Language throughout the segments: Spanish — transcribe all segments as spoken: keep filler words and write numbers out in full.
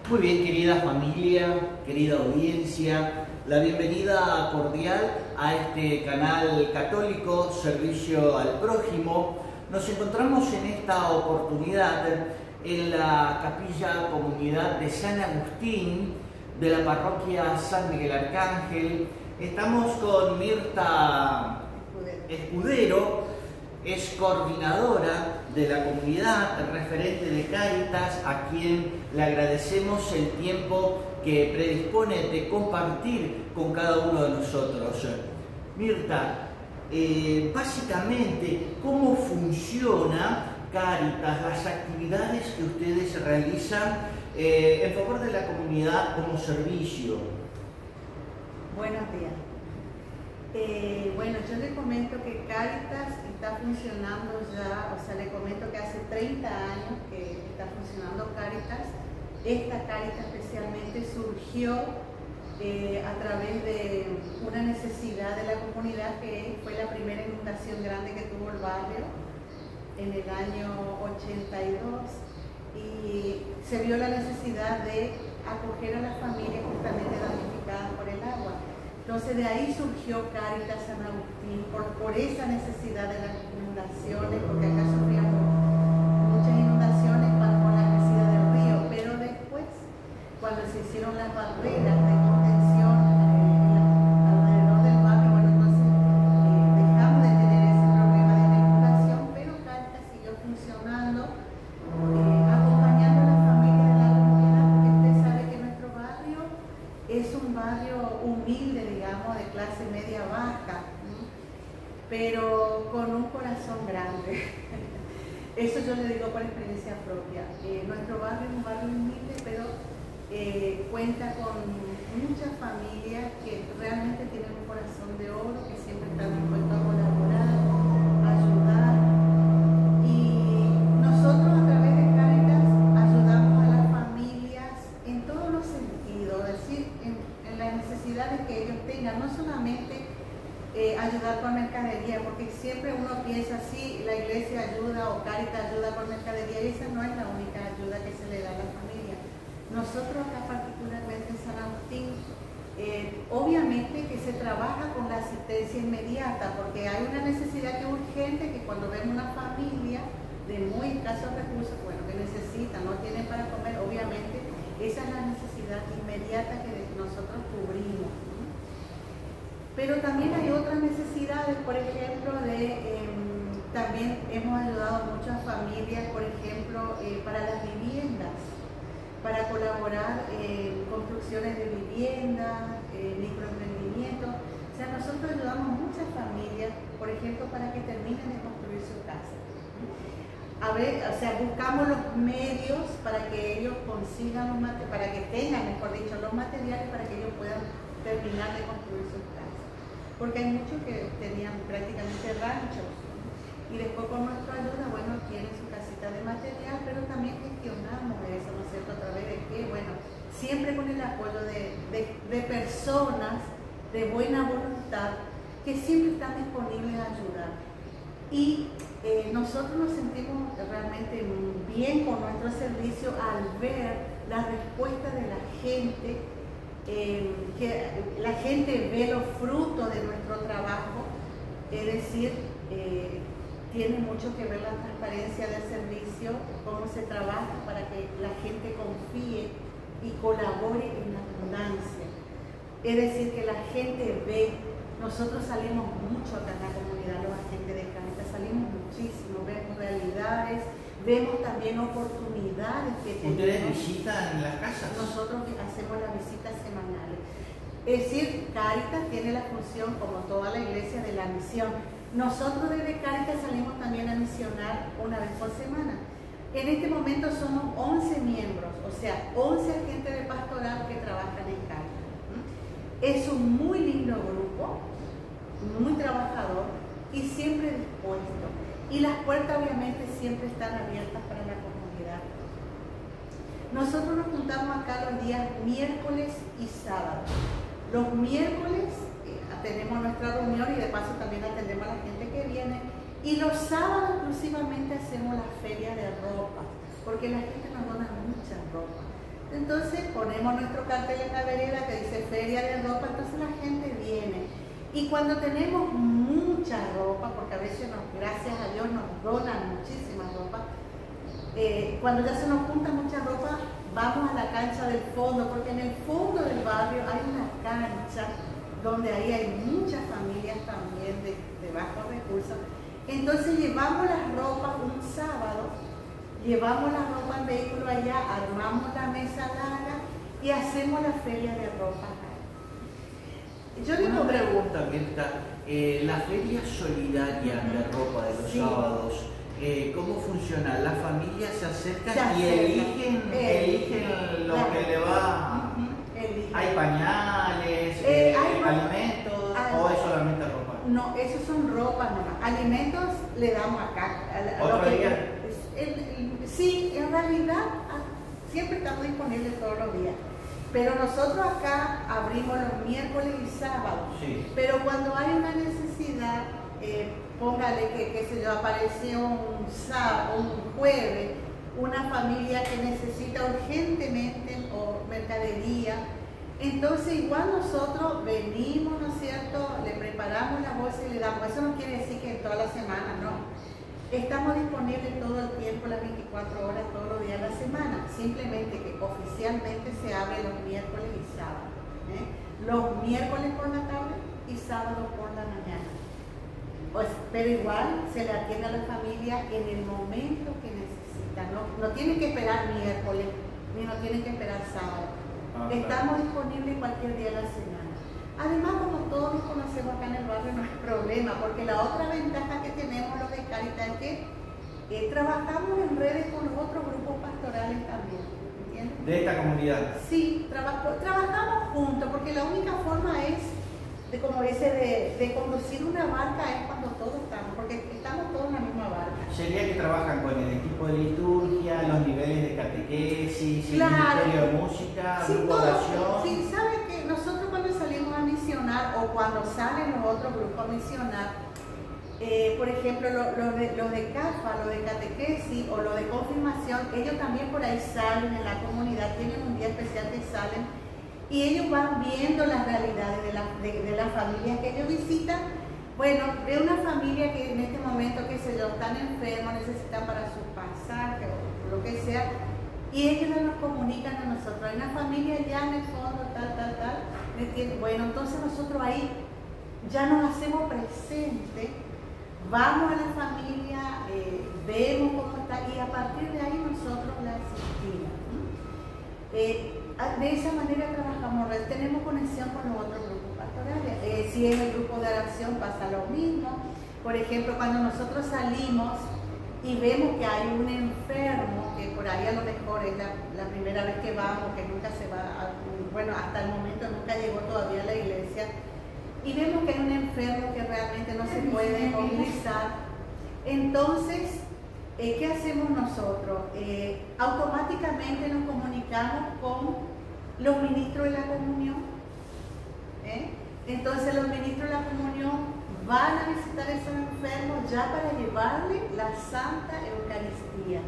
Muy bien, querida familia, querida audiencia, la bienvenida cordial a este canal católico Servicio al Prójimo. Nos encontramos en esta oportunidad en la Capilla Comunidad de San Agustín de la Parroquia San Miguel Arcángel. Estamos con Mirta Escudero, es coordinadora de la comunidad, referente de Cáritas, a quien le agradecemos el tiempo que predispone de compartir con cada uno de nosotros. Mirta, eh, básicamente, ¿cómo funciona Cáritas, las actividades que ustedes realizan eh, en favor de la comunidad como servicio? Buenos días. Eh, bueno, yo le comento que Cáritas está funcionando ya, o sea, le comento que hace treinta años que está funcionando Cáritas. Esta Cáritas especialmente surgió eh, a través de una necesidad de la comunidad, que fue la primera inundación grande que tuvo el barrio en el año ochenta y dos, y se vio la necesidad de acoger a las familias justamente damnificadas por el agua. Entonces de ahí surgió Cáritas San Agustín, por, por esa necesidad de las inundaciones, porque acá sufríamos muchas inundaciones con la crecida del río, pero después, cuando se hicieron las barreras de contención eh, alrededor del barrio, bueno, entonces eh, dejamos de tener ese problema de la inundación, pero Cáritas siguió funcionando, eh, acompañando a las familias de la comunidad, porque usted sabe que nuestro barrio es un barrio humilde, digamos, de clase media baja, ¿no? Pero con un corazón grande. Eso yo le digo por experiencia propia. Eh, nuestro barrio es un barrio humilde, pero eh, cuenta con muchas familias que realmente tienen un corazón de oro, que siempre están dispuestos a colaborar, a ayudar. Y nosotros, a través de Cáritas, ayudamos a las familias en todos los sentidos, es decir, en, en las necesidades que ellos tengan, no solamente eh, ayudar con mercadería, porque siempre uno piensa así, la iglesia ayuda o Cáritas ayuda con mercadería, y esa no es la única ayuda que se le da a la familia. Nosotros acá particularmente en San Agustín, eh, obviamente que se trabaja con la asistencia inmediata, porque hay una necesidad que es urgente, que cuando vemos una familia de muy escasos recursos, bueno, que necesitan, no tienen para comer, obviamente esa es la necesidad inmediata que nosotros cubrimos, ¿no? Pero también hay otras necesidades, por ejemplo, de, eh, también hemos ayudado a muchas familias, por ejemplo, eh, para las viviendas, para colaborar en construcciones de viviendas, eh, microemprendimientos. O sea, nosotros ayudamos a muchas familias, por ejemplo, para que terminen de construir su casa. A ver, o sea, buscamos los medios para que ellos consigan, los para que tengan, mejor dicho, los materiales para que ellos puedan terminar de construir sus casas. Porque hay muchos que tenían prácticamente ranchos, ¿no? Y después con nuestra ayuda, bueno, tienen su casita de material, pero también gestionamos eso, ¿no es cierto? A través de que, bueno, siempre con el apoyo de, de, de personas de buena voluntad que siempre están disponibles a ayudar. Y Eh, nosotros nos sentimos realmente bien con nuestro servicio al ver la respuesta de la gente, eh, que la gente ve los frutos de nuestro trabajo, es decir, eh, tiene mucho que ver la transparencia del servicio, cómo se trabaja para que la gente confíe y colabore en la abundancia. Es decir, que la gente ve. Nosotros salimos mucho acá en la comunidad, los agentes de Cáritas, salimos muchísimo, vemos realidades, vemos también oportunidades que tenemos. ¿Ustedes visitan las casas? Nosotros hacemos las visitas semanales. Es decir, Cáritas tiene la función, como toda la iglesia, de la misión. Nosotros desde Cáritas salimos también a misionar una vez por semana. En este momento somos once miembros, o sea, once agentes de pastoral que trabajan en Cáritas. Es un muy lindo grupo, muy trabajador y siempre dispuesto. Y las puertas obviamente siempre están abiertas para la comunidad. Nosotros nos juntamos acá los días miércoles y sábado. Los miércoles eh, tenemos nuestra reunión y de paso también atendemos a la gente que viene. Y los sábados exclusivamente hacemos la feria de ropa, porque la gente nos dona mucha ropa. Entonces ponemos nuestro cartel en la vereda que dice feria de ropa, entonces la gente viene. Y cuando tenemos mucha ropa, porque a veces, nos, gracias a Dios, nos donan muchísima ropa, eh, cuando ya se nos junta mucha ropa, vamos a la cancha del fondo, porque en el fondo del barrio hay una cancha donde ahí hay muchas familias también de, de bajos recursos. Entonces llevamos las ropas un sábado, llevamos la ropa en vehículo allá, armamos la mesa larga y hacemos la feria de ropa. Yo tengo una pregunta, Mirta. Eh, la feria solidaria de ropa de los sí. sábados, eh, ¿cómo funciona? ¿Las familias se acercan se y acerca. eligen, eh, eligen lo la, que le va? Uh-huh, ¿Hay pañales, eh, eh, hay alimentos hay, o es solamente ropa? No, esos son ropas nomás. Alimentos le damos acá. A, a ¿Otro día? Que, el, el, sí, en realidad siempre estamos disponibles todos los días. Pero nosotros acá abrimos los miércoles y sábados. Sí. Pero cuando hay una necesidad, eh, póngale que, qué sé yo, apareció un sábado, un jueves, una familia que necesita urgentemente o mercadería. Entonces igual nosotros venimos, ¿no es cierto? Le preparamos la bolsa y le damos. Eso no quiere decir que en toda la semana, no. Estamos disponibles todo el tiempo, las veinticuatro horas, todos los días de la semana. Simplemente que oficialmente se abre los miércoles y sábados. ¿eh? Los miércoles por la tarde y sábados por la mañana. Pues, pero igual se le atiende a la familia en el momento que necesita. No, no tienen que esperar miércoles, ni no tienen que esperar sábado. Ah, Estamos claro. disponibles cualquier día de la semana. Además, como todos nos conocemos acá en el barrio, no hay problema, porque la otra ventaja que tenemos los de Cáritas es que eh, trabajamos en redes con otros grupos pastorales también, ¿entiendes? ¿De esta comunidad? Sí, traba, trabajamos juntos, porque la única forma es, de, como dice, de, de conducir una barca es cuando todos estamos, porque estamos todos en la misma barca. ¿Sería que trabajan con el equipo de liturgia, los niveles de catequesis, claro. el ministerio de música, sí, grupo de oración? Sí, ¿sabe que nosotros cuando salimos a misionar o cuando salen los otros grupos a misionar, eh, por ejemplo, los lo de, lo de C A F A, los de catequesis o los de confirmación, ellos también por ahí salen en la comunidad, tienen un día especial que salen y ellos van viendo las realidades de la, de, de las familias que ellos visitan. Bueno, de una familia que en este momento, qué sé yo, están enfermos, necesitan para su pasaje o lo que sea, y ellos nos comunican a nosotros. Hay una familia ya en el fondo, tal, tal, tal. Bueno, entonces nosotros ahí ya nos hacemos presentes, vamos a la familia, eh, vemos cómo está y a partir de ahí nosotros la asistimos. Eh, de esa manera trabajamos, tenemos conexión con los otros grupos pastorales. Eh, si es el grupo de oración pasa lo mismo. Por ejemplo, cuando nosotros salimos y vemos que hay un enfermo, que por ahí a lo mejor es la, la primera vez que vamos, que nunca se va, a, bueno, hasta el momento nunca llegó todavía a la iglesia, y vemos que hay un enfermo que realmente no se puede movilizar, entonces, eh, ¿qué hacemos nosotros? Eh, automáticamente nos comunicamos con los ministros de la comunión, ¿eh? Entonces los ministros de la comunión van a visitar a esos enfermos ya para llevarle la Santa Eucaristía.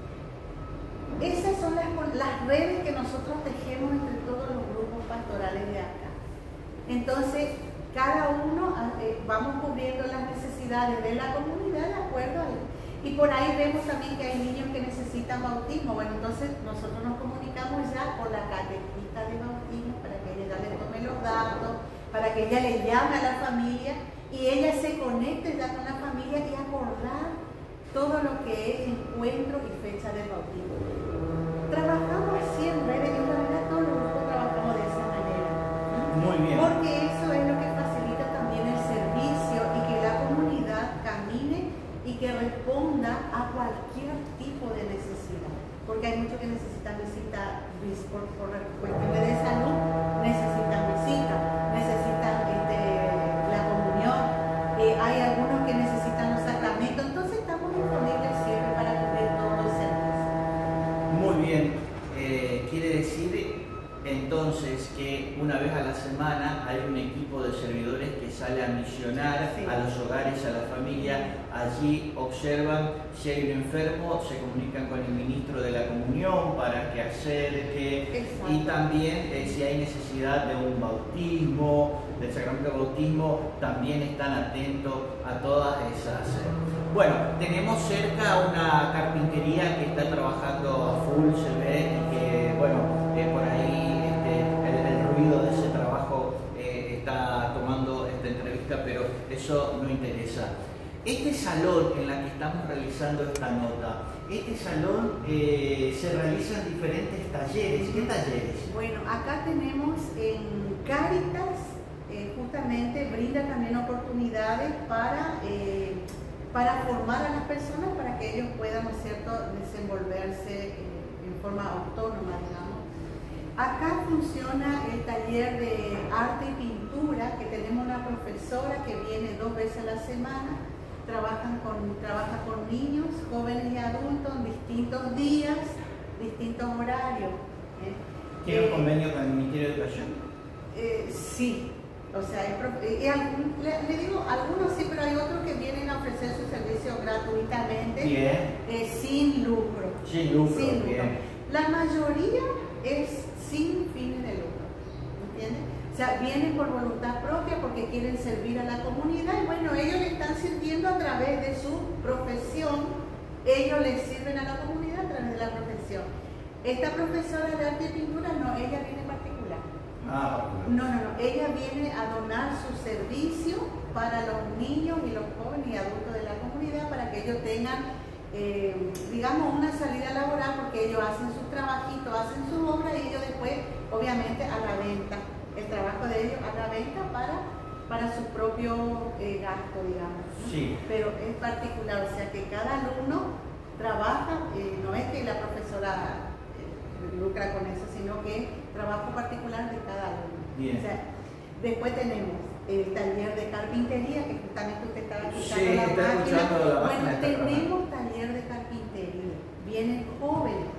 Esas son las, las redes que nosotros tejemos entre todos los grupos pastorales de acá. Entonces, cada uno eh, vamos cubriendo las necesidades de la comunidad de acuerdo a él. Y por ahí vemos también que hay niños que necesitan bautismo. Bueno, entonces nosotros nos comunicamos ya con la catequista de bautismo para que ella le tome los datos, para que ella le llame a la familia y ella se conecte ya con la familia y acordar todo lo que es encuentro y fecha de bautismo. Trabajamos así en redes, en realidad todos los grupos trabajamos de esa manera. Muy bien. Porque eso es lo que facilita también el servicio y que la comunidad camine y que responda a cualquier tipo de necesidad. Porque hay muchos que necesitan visita por, por cuestiones de salud, necesitan visita, necesitan este, la comunión, eh, hay algunos que necesitan los sacramentos, entonces estamos disponibles siempre para cubrir todos los servicios. Muy bien, eh, quiere decir en entonces que una vez a la semana hay un equipo de servidores que sale a misionar sí. a los hogares, a la familia. Allí observan si hay un enfermo, se comunican con el ministro de la comunión para que acerque. Exacto. Y también eh, si hay necesidad de un bautismo, del sacramento del bautismo, también están atentos a todas esas. Eh. Bueno, tenemos cerca una carpintería que está trabajando a full, se ve, y que, bueno, eh, por ahí este, el, el ruido de ese trabajo eh, está tomando esta entrevista, pero eso no interesa. Este salón en la que estamos realizando esta nota, este salón eh, se realizan diferentes talleres. ¿Qué talleres? Bueno, acá tenemos en Cáritas, eh, justamente brinda también oportunidades para, eh, para formar a las personas para que ellos puedan, ¿no es cierto?, desenvolverse eh, en forma autónoma, digamos. Acá funciona el taller de arte y pintura, que tenemos una profesora que viene dos veces a la semana. Trabajan con, trabaja con niños, jóvenes y adultos en distintos días, distintos horarios. ¿eh? ¿Tiene un eh, convenio con el Ministerio de Educación? Eh, sí, o sea, hay, eh, le, le digo, algunos sí, pero hay otros que vienen a ofrecer su servicio gratuitamente, eh, sin lucro. Sin lucro, sin lucro. Bien. La mayoría es sin fines de lucro, ¿entiendes? O sea, vienen por voluntad propia porque quieren servir a la comunidad y bueno, ellos le están sirviendo a través de su profesión, ellos les sirven a la comunidad a través de la profesión. Esta profesora de arte y pintura no, ella viene en particular. Ah, no, no, no, ella viene a donar su servicio para los niños y los jóvenes y adultos de la comunidad para que ellos tengan, eh, digamos, una salida laboral porque ellos hacen sus trabajitos, hacen su obra y ellos después, obviamente, a la venta. El trabajo de ellos a la venta para, para su propio eh, gasto, digamos. ¿no? Sí. Pero es particular, o sea que cada alumno trabaja, eh, no es que la profesora eh, lucra con eso, sino que es trabajo particular de cada alumno. Bien. O sea, después tenemos el taller de carpintería, que justamente usted estaba escuchando sí, la está máquina. escuchando la bueno, máquina tenemos taller de carpintería, vienen jóvenes.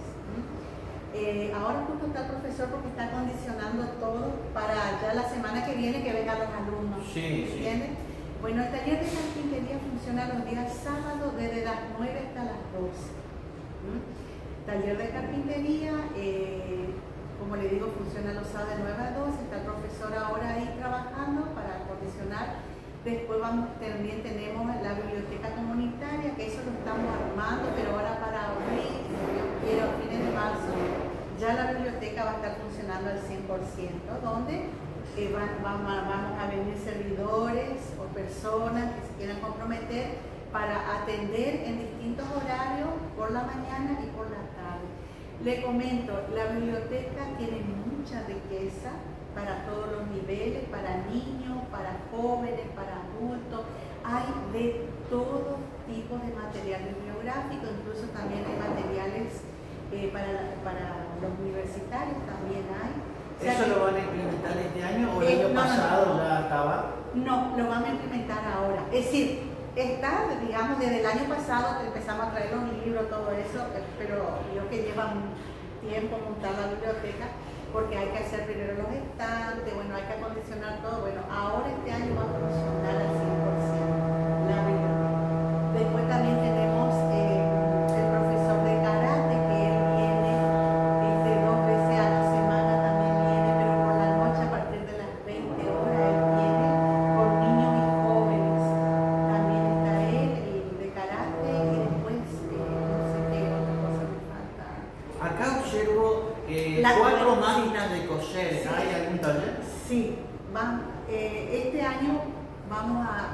Eh, ahora justo está el profesor porque está condicionando todo para ya la semana que viene que vengan los alumnos. Sí, ¿entiendes? sí. Bueno, el taller de carpintería funciona los días sábados desde las nueve hasta las doce. ¿Mm? Taller de carpintería, eh, como le digo, funciona los sábados de nueve a doce. Está el profesor ahora ahí trabajando para condicionar. Después vamos, también tenemos la biblioteca comunitaria, que eso lo estamos armando, pero ahora para abril, si Dios quiere, a fines de marzo, ya la biblioteca va a estar funcionando al cien por ciento, donde eh, van, van, vamos a venir servidores o personas que se quieran comprometer para atender en distintos horarios, por la mañana y por la tarde. Le comento, la biblioteca tiene mucha riqueza para todos los niveles, para niños, para jóvenes, para adultos. Hay de todo tipo de material bibliográfico, incluso también hay materiales eh, para, para los universitarios, también hay. O sea, ¿eso que, lo van a implementar este año o el eh, año no, pasado no, no, ya estaba? No, lo van a implementar ahora. Es decir, está, digamos, desde el año pasado que empezamos a traer los libros, todo eso, pero yo que lleva tiempo montar la biblioteca, porque hay que hacer primero los estantes, bueno, hay que acondicionar todo. Bueno, ahora este año va a funcionar al cien por ciento la biblioteca. Después también tenemos eh, el profesor de karate, que él viene este, dos veces a la semana, también viene, pero por la noche a partir de las veinte horas él viene con niños y jóvenes. También está él, el de karate, y después eh, no sé qué otra cosa me falta. Acá observo Eh, La cuatro cual, máquinas sí. de coser. Sí. ¿Hay algún taller? Sí, van, eh, este año vamos a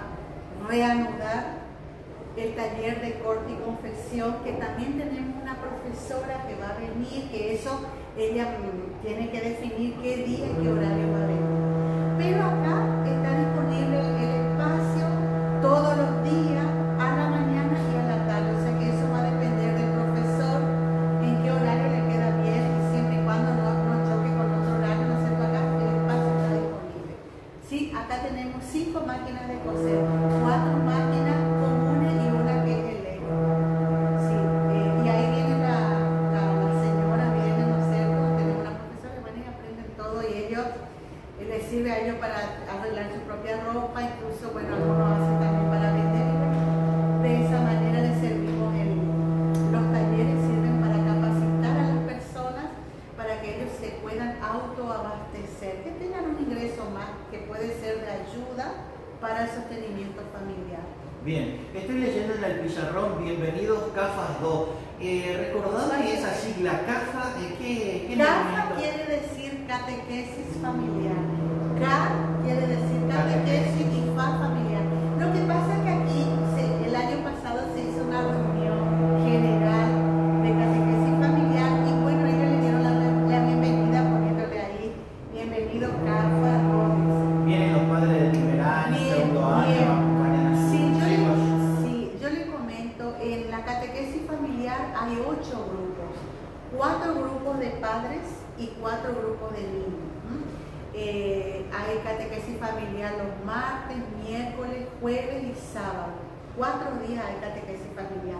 reanudar el taller de corte y confección, que también tenemos una profesora que va a venir, que eso ella mm, tiene que definir qué día y qué horario va a venir. Pero acá está disponible el espacio todos los días, a la mañana y a la tarde, o sea que eso va a depender del profesor en qué horario le queda bien y siempre y cuando no, no choque con otro horario, no se acá el espacio está disponible. Sí, acá tenemos cinco máquinas de coser, cuatro máquinas comunes y una que es eléctrica. Sí, eh, y ahí viene la, la, la señora, viene, ¿no es cierto? Tenemos una profesora que viene y aprenden todo Bien, estoy leyendo en el pizarrón, bienvenidos CAFAS dos. Eh, ¿Recordaba esa sigla CAFA? ¿Qué, qué CAFA quiere decir catequesis familiar. Ca quiere decir catequesis y fa familiar. Lo que pasa es que aquí, se, el año pasado se hizo una reunión general de catequesis familiar y bueno, ellos le dieron la, la bienvenida poniéndole ahí, bienvenido CAFA dos. Vienen los padres de primer año, Bien, segundo año, bien. acompañan a sus Sí, yo le, hijos. sí, yo le comento, en la catequesis familiar hay ocho grupos, cuatro grupos de padres y cuatro grupos de niños. Eh, hay catequesis familiar los martes, miércoles, jueves y sábado. Cuatro días hay catequesis familiar.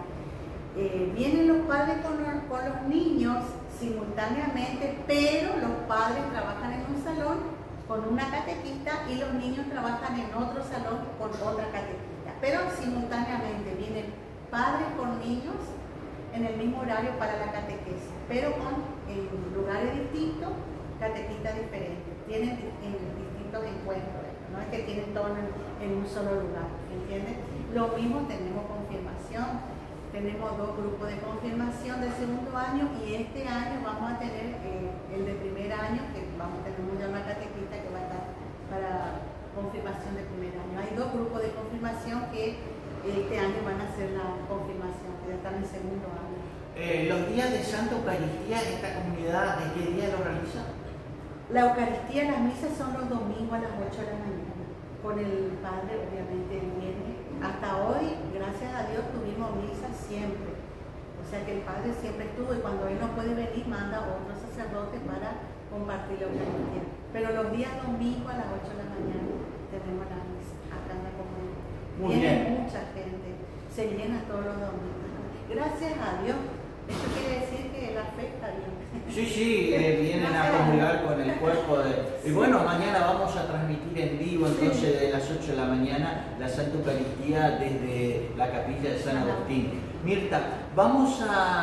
Eh, vienen los padres con, con los niños simultáneamente, pero los padres trabajan en un salón con una catequista y los niños trabajan en otro salón con otra catequista. Pero simultáneamente vienen padres con niños en el mismo horario para la catequesis, pero con en lugares distintos, catequistas diferentes. Tienen en distintos encuentros, no es que tienen todo en, en un solo lugar, ¿entiendes? Lo mismo tenemos confirmación, tenemos dos grupos de confirmación de segundo año y este año vamos a tener eh, el de primer año, que vamos a tener ya una catequista que va a estar para confirmación de primer año. Hay dos grupos de confirmación que este año van a hacer la confirmación, que ya están en segundo año. Eh, los días de Santa Eucaristía, ¿esta comunidad de qué día lo realiza? La Eucaristía, las misas son los domingos a las ocho de la mañana. Con el Padre, obviamente, viene. Hasta hoy, gracias a Dios, tuvimos misa siempre. O sea que el Padre siempre estuvo y cuando Él no puede venir, manda a otro sacerdote para compartir la Eucaristía. Pero los días domingos a las ocho de la mañana tenemos la misa acá en la comunidad. Muy Viene bien. mucha gente, se llena todos los domingos. Gracias a Dios. Eso quiere decir que la fe está bien. Sí, sí, eh, vienen a comulgar con el cuerpo de... Y bueno, mañana vamos a transmitir en vivo, entonces de las ocho de la mañana, la Santa Eucaristía desde la capilla de San Agustín. Mirta, vamos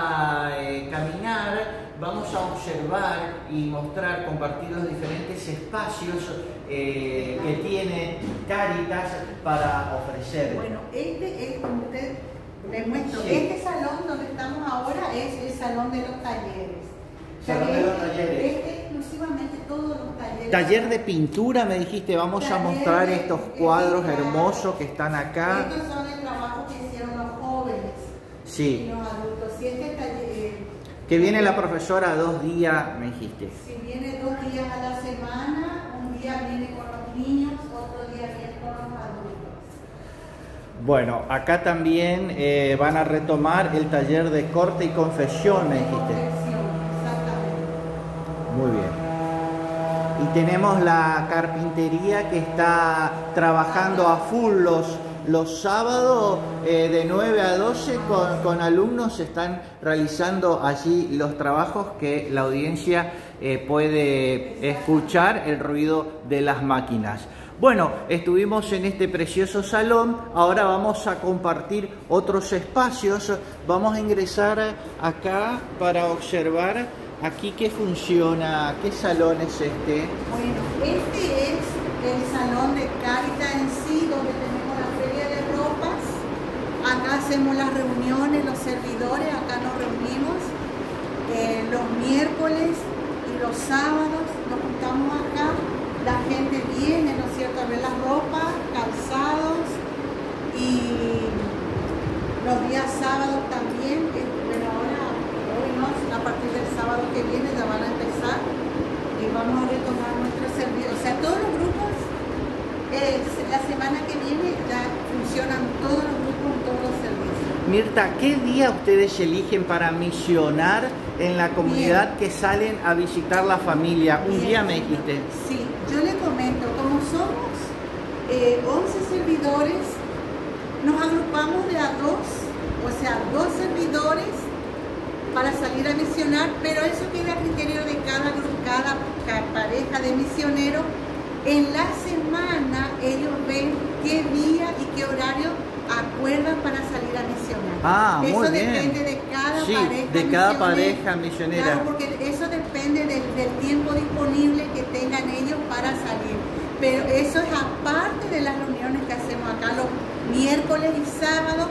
a eh, caminar, vamos a observar y mostrar, compartir los diferentes espacios eh, que tiene Cáritas para ofrecer. Bueno, este es como usted le muestro. Sí. Este salón donde estamos ahora es el salón de los talleres. Salón de los talleres. Este exclusivamente todos los talleres. Taller de pintura, me dijiste, vamos a Taller mostrar de- estos de cuadros pintar. hermosos que están acá. Estos son el trabajo que hicieron los jóvenes y Sí, los adultos. Si este taller, que viene la profesora dos días, me dijiste. si viene dos días a la semana, un día viene con los niños, otro día viene con los adultos. Bueno, acá también eh, van a retomar el taller de corte y confesión, me dijiste. Confección, exactamente. Muy bien. Y tenemos la carpintería que está trabajando a full los, los sábados eh, de nueve a doce con, con alumnos. Están realizando allí los trabajos que la audiencia eh, puede escuchar el ruido de las máquinas. Bueno, estuvimos en este precioso salón, ahora vamos a compartir otros espacios. Vamos a ingresar acá para observar aquí qué funciona, qué salón es este. Bueno, este es el salón de Cáritas en sí, donde tenemos la feria de ropas. Acá hacemos las reuniones, los servidores, acá nos reunimos eh, los miércoles y los sábados, nos juntamos acá. La gente viene, ¿no es cierto?, a ver las ropas, calzados y los días sábados también, eh, pero ahora, hoy no, a partir del sábado que viene ya van a empezar y vamos a retomar nuestro servicio. O sea, todos los grupos, eh, la semana que viene ya funcionan todos los grupos en todos los servicios. Mirta, ¿qué día ustedes eligen para misionar en la comunidad Bien. que salen a visitar la familia? Un Bien, día me señor. dijiste. Sí, yo le comento, como somos eh, once servidores, nos agrupamos de a dos, o sea, dos servidores para salir a misionar, pero eso queda a criterio de cada grupo, cada, cada pareja de misioneros. En la semana ellos ven qué día y qué horario acuerdan para salir a misionar. Ah, eso muy bien. depende de cada Sí, pareja de cada misionera. pareja misionera. Claro, porque eso depende del, del tiempo disponible que tengan ellos para salir. Pero eso es aparte de las reuniones que hacemos acá. Los, miércoles y sábado,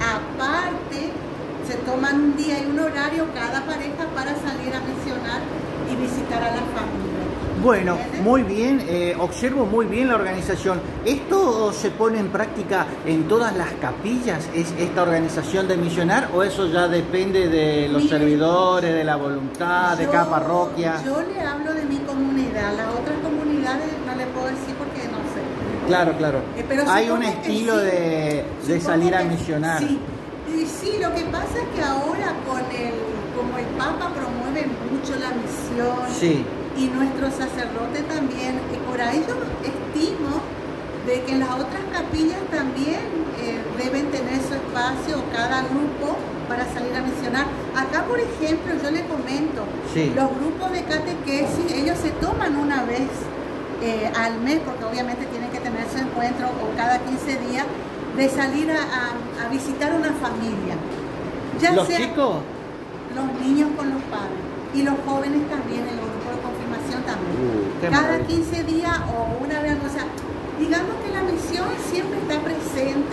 aparte, se toman un día y un horario cada pareja para salir a misionar y visitar a la familia. Bueno, ¿Entiendes? muy bien, eh, observo muy bien la organización. ¿Esto se pone en práctica en todas las capillas, es esta organización de misionar, o eso ya depende de los Mire, servidores, de la voluntad, de Yo- cada parroquia? Yo le hablo de mi comunidad, las otras comunidades no le puedo decir porque no sé. Claro, claro. Eh, pero Hay un supongo que estilo sí. de, de Supongo salir a que misionar. Sí. Y sí, lo que pasa es que ahora con el, como el Papa promueve mucho la misión, Sí. y nuestro sacerdote también, y por ahí yo estimo de que las otras capillas también eh, deben tener su espacio, cada grupo, para salir a misionar. Acá, por ejemplo, yo le comento, Sí. los grupos de catequesis, ellos se toman una vez eh, al mes, porque obviamente tienen que tener su encuentro, o cada quince días, de salir a, a- a visitar una familia. Ya ¿Los sea chicos? los niños con los padres, y los jóvenes también, en los grupos de confirmación también. Uh, qué Cada maravilla. quince días o una vez, o sea, digamos que la misión siempre está presente,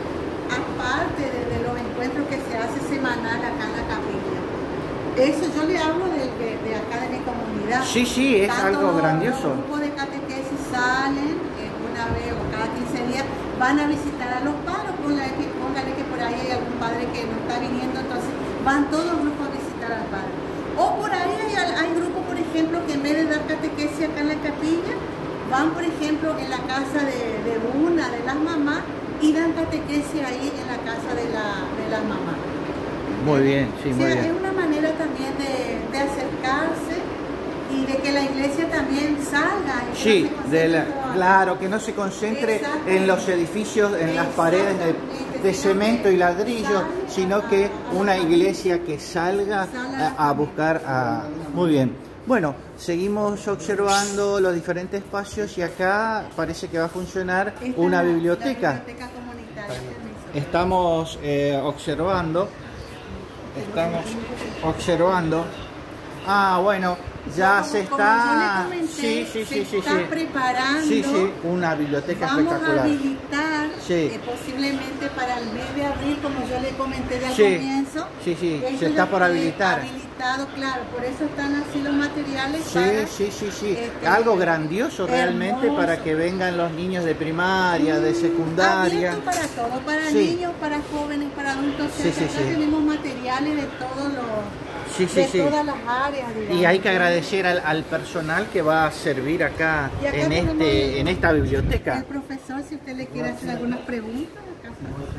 aparte de, de los encuentros que se hace semanal acá en la capilla. Eso yo le hablo de, de, de acá de mi comunidad. Sí, sí, es Tanto algo los- grandioso. Los grupos de catequesis salen eh, una vez o cada quince días, van a visitar a los padres, póngale que, póngale que por ahí hay algún padre que no está viniendo, entonces van todos los grupos a visitar al padre. O por ahí hay, hay grupos, por ejemplo, que en vez de dar catequesis acá en la capilla, van, por ejemplo, en la casa de, de una de las mamás y dan catequesis ahí en la casa de, la, de las mamás. Muy bien, sí, O muy sea, bien. es una manera también de, de acercarse y de que la iglesia también salga. Y que Sí, no se concentre de la- todo acá. claro, que no se concentre en los edificios, en las paredes de, de cemento y ladrillo, sino que una iglesia que salga a, a buscar a... Muy bien. Bueno, seguimos observando los diferentes espacios y acá parece que va a funcionar Esta una es la- biblioteca. La biblioteca comunitaria del Misionero. Estamos eh, observando, estamos observando. Ah, bueno, ya Como- se como está... yo le comenté, Sí, sí, se sí, sí, está sí. preparando. Sí, sí, una biblioteca Vamos a espectacular. habilitar Sí. eh, posiblemente para el mes de abril, como yo le comenté de al Sí. comienzo. Sí, sí, Esto se está ya por fue habilitar. Habilitado, claro, por eso están así los materiales. Sí, para, sí, sí, sí. este, Algo grandioso realmente hermoso. para que vengan los niños de primaria, de secundaria. Abierto para todo, para Sí. niños, para jóvenes, para adultos. O sea, Sí, que sí, acá sí. tenemos materiales de todos los, Sí, sí, de sí. todas las áreas. Digamos. Y hay que agradecer al, al personal que va a servir acá, Y acá en, tenemos este, el- en esta El biblioteca. profesor, si usted le quiere hacer algunas preguntas. Acá.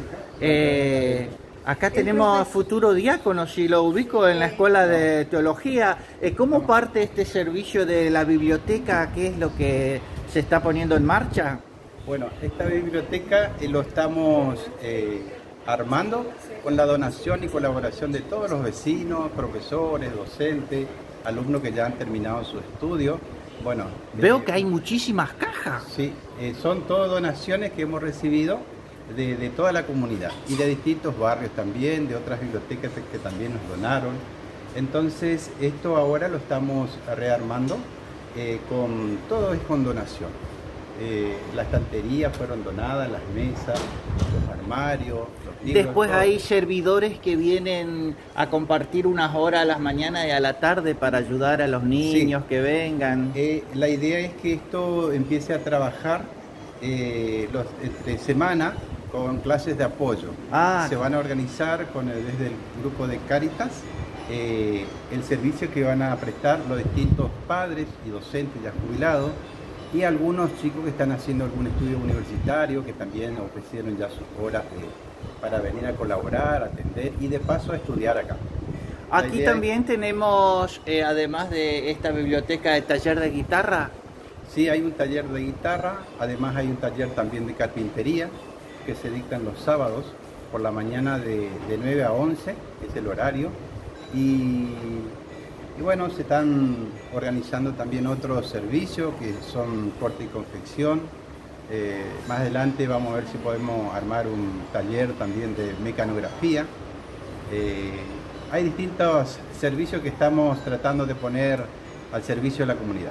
Eh, acá tenemos a futuro diácono, si lo ubico en la escuela de teología. Eh, ¿Cómo parte este servicio de la biblioteca? ¿Qué es lo que se está poniendo en marcha? Bueno, esta biblioteca eh, lo estamos eh, armando con la donación y colaboración de todos los vecinos, profesores, docentes, alumnos que ya han terminado su estudio. Bueno, Veo eh, que hay muchísimas cajas. Sí, eh, son todas donaciones que hemos recibido de, de toda la comunidad y de distintos barrios también, de otras bibliotecas que también nos donaron. Entonces, esto ahora lo estamos rearmando, eh, con todo es con donación. Eh, la estantería fueron donadas, las mesas, los armarios, los libros. Después todo. hay servidores que vienen a compartir unas horas a las mañanas y a la tarde para ayudar a los niños que vengan. Eh, la idea es que esto empiece a trabajar eh, los, entre semana con clases de apoyo. Ah. Se van a organizar con el- desde el grupo de Cáritas eh, el servicio que van a prestar los distintos padres y docentes ya jubilados y algunos chicos que están haciendo algún estudio universitario que también ofrecieron ya sus horas de- para venir a colaborar, atender y de paso a estudiar acá. La Aquí idea es- también tenemos, eh, además de esta biblioteca, de taller de guitarra. Sí, hay un taller de guitarra, además hay un taller también de carpintería que se dictan los sábados por la mañana de, de nueve a once, es el horario. Y, y bueno, se están organizando también otros servicios que son corte y confección. Eh, más adelante vamos a ver si podemos armar un taller también de mecanografía. Eh, hay distintos servicios que estamos tratando de poner al servicio de la comunidad.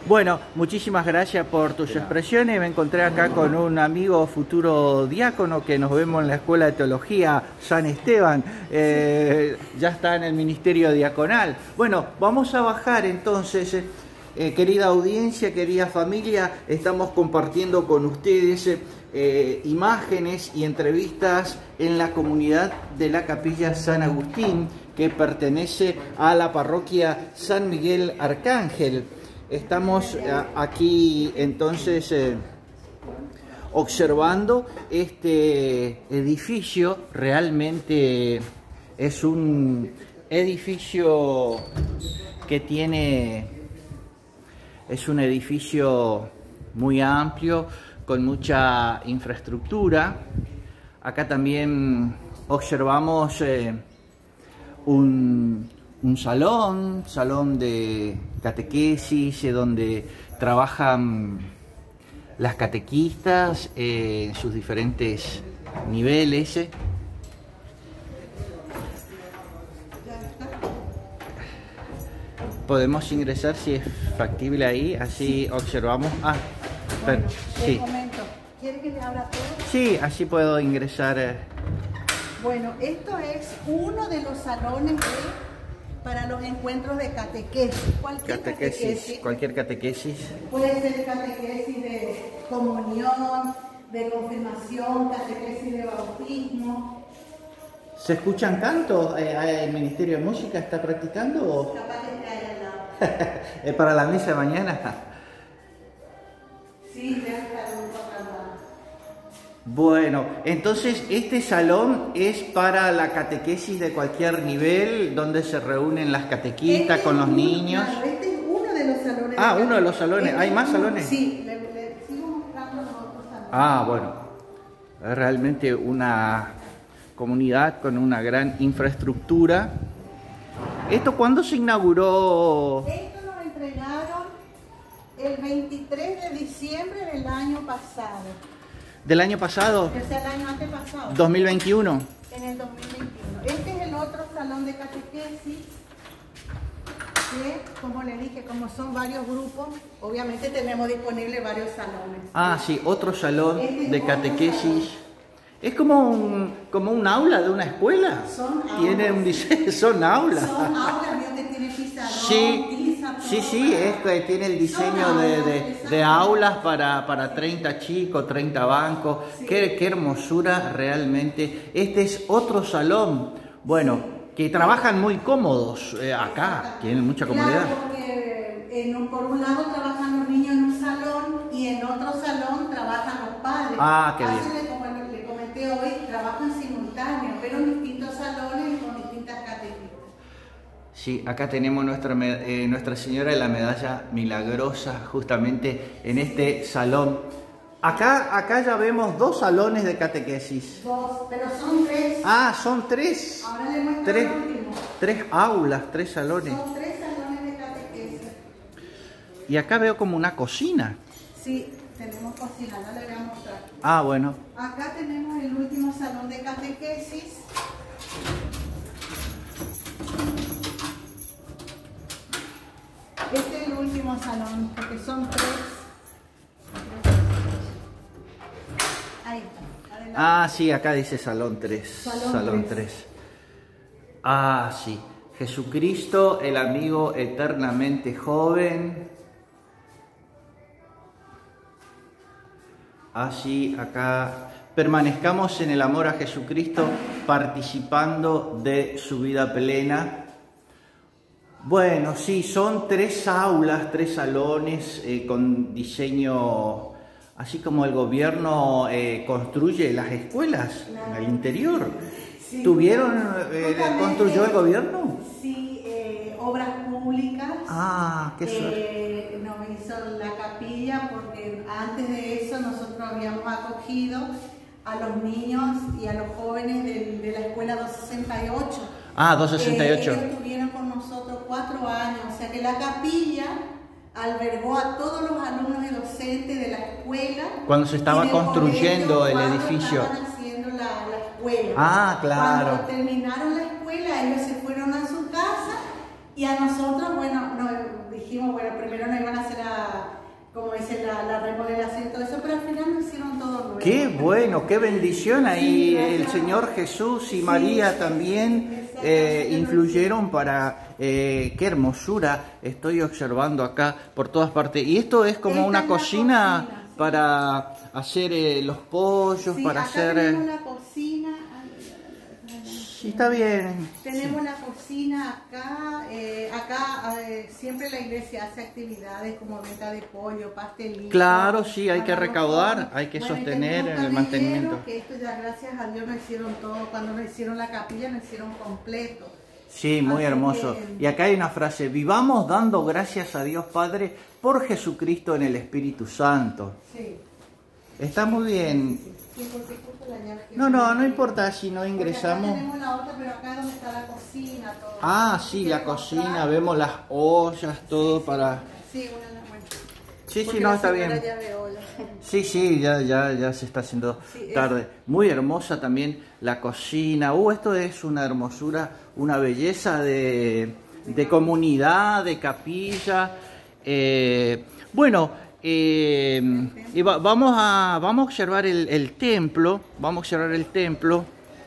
Bueno, muchísimas gracias por tus expresiones. Me encontré acá con un amigo futuro diácono que nos vemos en la Escuela de Teología San Esteban. Eh, ya está en el ministerio diaconal. Bueno, vamos a bajar entonces. Eh, eh, querida audiencia, querida familia, estamos compartiendo con ustedes eh, eh, imágenes y entrevistas en la comunidad de la Capilla San Agustín, que pertenece a la parroquia San Miguel Arcángel. Estamos aquí entonces eh, observando este edificio. Realmente es un edificio que tiene, es un edificio muy amplio, con mucha infraestructura. Acá también observamos eh, un... un salón, salón de catequesis, eh, donde trabajan las catequistas eh, en sus diferentes niveles. Eh. Podemos ingresar si es factible ahí, así observamos. Ah, bueno, sí. Te comento. ¿Quiere que le abra todo? Sí, así puedo ingresar. Eh. Bueno, esto es uno de los salones de... para los encuentros de catequesis. Cualquier catequesis, catequesis. Cualquier catequesis. Puede ser catequesis de comunión, de confirmación, catequesis de bautismo. ¿Se escuchan cantos? ¿El Ministerio de Música está practicando? O? Capaz que esté ahí al lado. ¿Es para la misa de mañana? Sí, debe estar un poco al lado. Bueno, entonces este salón es para la catequesis de cualquier nivel, donde se reúnen las catequistas este con los uno, niños. Claro, este es uno de los salones. Ah, de uno de los salones. Este ¿Hay más uno, salones? Sí, le, le sigo mostrando los otros salones. Ah, bueno. Es realmente una comunidad con una gran infraestructura. ¿Esto cuándo se inauguró? Esto nos entregaron el veintitrés de diciembre del año pasado. ¿Del año pasado? O sea, el año antepasado. dos mil veintiuno. En el dos mil veintiuno. Este es el otro salón de catequesis. Que, como le dije, como son varios grupos, obviamente tenemos disponibles varios salones. Ah, sí, otro salón Este de es catequesis. otro salón. Es como un, como un aula de una escuela. Son Tiene aulas. un diseño, son aulas. Son aulas, vio que tiene pizarrón, Sí, tiza, todo sí, sí, para- es que tiene el diseño Son de, aulas, de- exacto. de aulas para, para treinta chicos, treinta bancos. Sí. Qué, qué hermosura realmente. Este es otro salón, bueno, que trabajan muy cómodos eh, acá, tienen mucha comodidad. Claro, porque en un- por un lado trabajan los niños en un salón y en otro salón trabajan los padres. Ah, qué bien. Así le, como le comenté hoy, trabajan simultáneos, pero en distintos salones y con distintas catequistas. Sí, acá tenemos nuestra, me- eh, Nuestra Señora de la Medalla Milagrosa justamente en este salón. Acá, acá ya vemos dos salones de catequesis. Dos, pero son tres. Ah, son tres. Ahora le muestro Tres, el último. tres aulas, tres salones. Son tres salones de catequesis. Y acá veo como una cocina. Sí, tenemos cocina, no le voy a mostrar. Ah, bueno. Acá tenemos el último salón de catequesis. Este es el último salón, porque son tres. Ahí está. Adelante. Ah, sí, acá dice salón tres. Salón Salón tres. tres. Ah, sí. Jesucristo, el amigo eternamente joven. Así, acá permanezcamos en el amor a Jesucristo, participando de su vida plena. Bueno, sí, son tres aulas, tres salones eh, con diseño, así como el gobierno eh, construye las escuelas en el interior. Sí. ¿Tuvieron, eh, Justamente, construyó el gobierno? Sí, eh, obras públicas. Ah, qué suerte. Eh, nos hizo la capilla porque antes de eso nosotros habíamos acogido a los niños y a los jóvenes de, de la escuela doscientos sesenta y ocho. Ah, doscientos sesenta y ocho. Eh, ellos estuvieron con nosotros cuatro años, o sea que la capilla albergó a todos los alumnos y docentes de la escuela. Cuando se estaba y del construyendo colegio, el cuando edificio. estaban haciendo la, la escuela. Ah, claro. Cuando terminaron la escuela, ellos se fueron a su casa Y a nosotros, bueno, nos dijimos, bueno, primero nos iban a hacer a, como dice, la, la remodelación y todo eso, pero al final nos hicieron todo nuevo. Qué bueno, qué bendición ahí. Sí, el Señor Jesús y sí, María sí, también eh, influyeron para, eh, qué hermosura estoy observando acá por todas partes. Y esto es como Esta una es la cocina, cocina, sí. para hacer eh, los pollos, Sí, para acá hacer... tenemos eh, la cocina. Sí, está bien. Tenemos la cocina acá, eh, acá eh, siempre la iglesia hace actividades como venta de pollo, pastelito. Claro, sí, hay que pagamos recaudar, todo. hay que Bueno, y sostener tenemos el mantenimiento. camilleros, que esto ya gracias a Dios nos hicieron todo, cuando nos hicieron la capilla nos hicieron completo. Sí, muy Así hermoso. que- Y acá hay una frase: vivamos dando gracias a Dios Padre por Jesucristo en el Espíritu Santo. Sí. Está muy bien. Sí, porque justo la llave que No, no, no tenemos- importa si no porque ingresamos. Acá tenemos la otra, pero acá es donde está la cocina, todo. Ah, sí, la Quiero cocina, mostrar. vemos las ollas, todo para... Sí, una bueno. Sí, sí, Porque no, la está señora bien. ya ve olla. Sí, sí, ya, ya, ya se está haciendo Sí, es- tarde. Muy hermosa también la cocina. Uh, esto es una hermosura, una belleza de, de comunidad, de capilla. Eh, bueno, eh, y va- vamos, a, vamos a observar el, el templo. Vamos a observar el templo.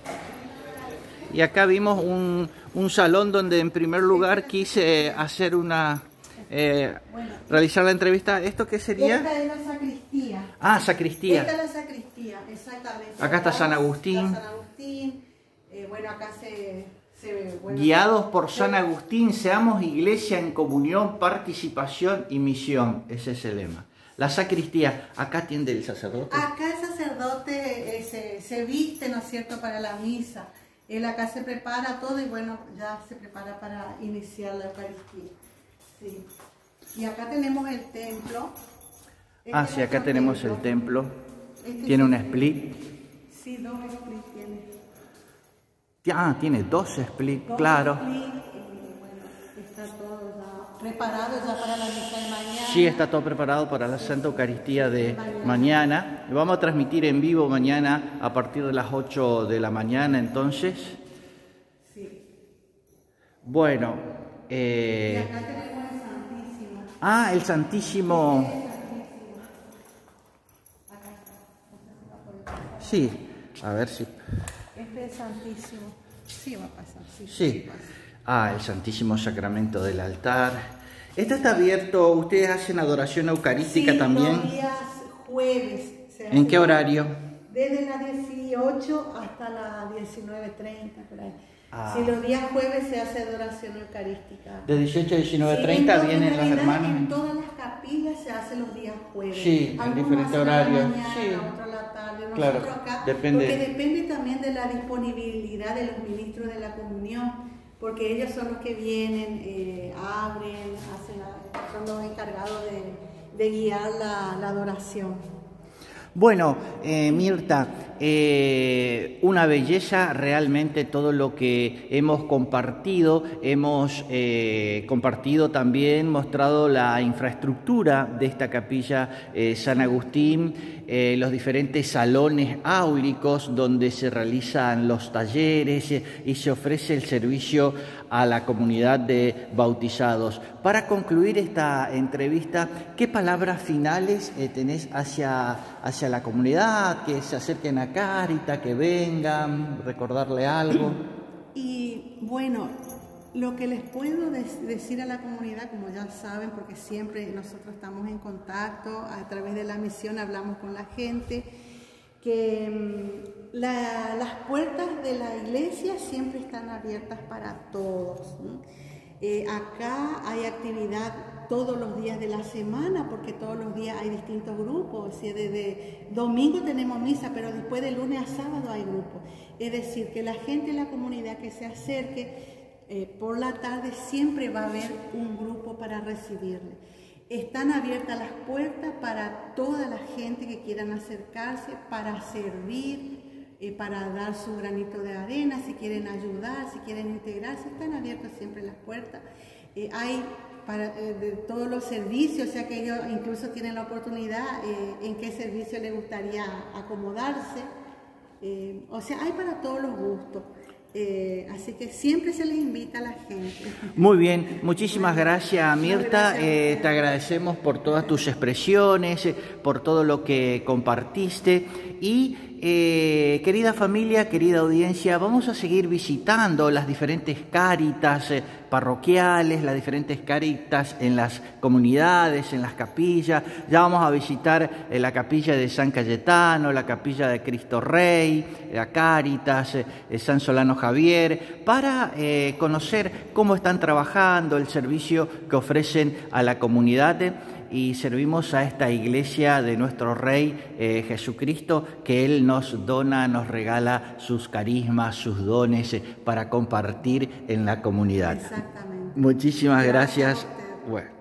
Y acá vimos un, un salón donde en primer lugar quise hacer una... eh, Bueno. realizar la entrevista. ¿Esto qué sería? Esta es la sacristía. Ah, sacristía. Esta es la sacristía, exactamente. Acá está San Agustín. Está San Agustín. Eh, bueno, acá se... se bueno, Guiados por San se- Agustín, seamos iglesia en comunión, participación y misión. Ese es el lema. La sacristía, acá atiende el sacerdote. Acá el sacerdote eh, se, se viste, ¿no es cierto?, para la misa. Él acá se prepara todo y bueno, ya se prepara para iniciar la Eucaristía. Sí. Y acá tenemos el templo. Este Ah, es sí, acá nuestro tenemos templo. el templo. Este Tiene es un el- split. Sí, dos split tiene. Ah, tiene dos split, Dos claro. split, y bueno, está todo ya preparado ya para la misa de mañana. Sí, está todo preparado para la Santa Eucaristía de mañana. Vamos a transmitir en vivo mañana a partir de las ocho de la mañana, entonces. Sí. Bueno. Y Eh... acá tenemos el Santísimo. Ah, el Santísimo. Sí, a ver si... Este es Santísimo. Sí, va a pasar. Sí. Sí. pasa. Ah, el Santísimo Sacramento del altar. Esto está abierto, ustedes hacen adoración eucarística Sí, también. los días jueves. se ¿En hace qué horario? Desde las dieciocho hasta las diecinueve treinta, por ahí. Ah. Sí, los días jueves se hace adoración eucarística. De dieciocho a diecinueve Sí, treinta en to- vienen en los realidad, hermanos. En todas las capillas se hace los días jueves. Sí, en Algunos diferentes hacen a la horarios, mañana, sí. otros a la tarde. Claro, Nosotros acá, depende. Porque depende también de la disponibilidad de los ministros de la comunión, porque ellos son los que vienen, eh, abren, hacen la- son los encargados de, de guiar la, la adoración. Bueno, eh, Mirta, eh, una belleza realmente todo lo que hemos compartido. Hemos eh, compartido también, mostrado la infraestructura de esta capilla eh, San Agustín, eh, los diferentes salones áulicos donde se realizan los talleres eh, y se ofrece el servicio a la comunidad de bautizados. Para concluir esta entrevista, ¿qué palabras finales eh, tenés hacia, hacia la comunidad? Que se acerquen a Cáritas, que vengan, recordarle algo. Y bueno, lo que les puedo des- decir a la comunidad, como ya saben, porque siempre nosotros estamos en contacto, a través de la misión hablamos con la gente, que mm, la- las puertas de la iglesia siempre están abiertas para todos, ¿no? Eh, acá hay actividad todos los días de la semana, porque todos los días hay distintos grupos. Es decir, desde domingo tenemos misa, pero después de lunes a sábado hay grupos. Es decir, que la gente de la comunidad que se acerque eh, por la tarde siempre va a haber un grupo para recibirle. Están abiertas las puertas para toda la gente que quieran acercarse, para servir, eh, para dar su granito de arena, si quieren ayudar, si quieren integrarse, están abiertas siempre las puertas. Eh, hay para, eh, de todos los servicios, o sea que ellos incluso tienen la oportunidad eh, en qué servicio les gustaría acomodarse. Eh, o sea, hay para todos los gustos. Eh, así que siempre se les invita a la gente. Muy bien, muchísimas gracias, Mirta. Gracias. Eh, te agradecemos por todas tus expresiones, eh, por todo lo que compartiste. Y eh, querida familia, querida audiencia, vamos a seguir visitando las diferentes cáritas eh, parroquiales, las diferentes cáritas en las comunidades, en las capillas. Ya vamos a visitar eh, la capilla de San Cayetano, la capilla de Cristo Rey, la Cáritas, eh, San Solano Javier, para eh, conocer cómo están trabajando, el servicio que ofrecen a la comunidad. Eh, y servimos a esta iglesia de nuestro Rey eh, Jesucristo, que Él nos dona, nos regala sus carismas, sus dones eh, para compartir en la comunidad. Exactamente. Muchísimas Gracias gracias. a usted. Bueno.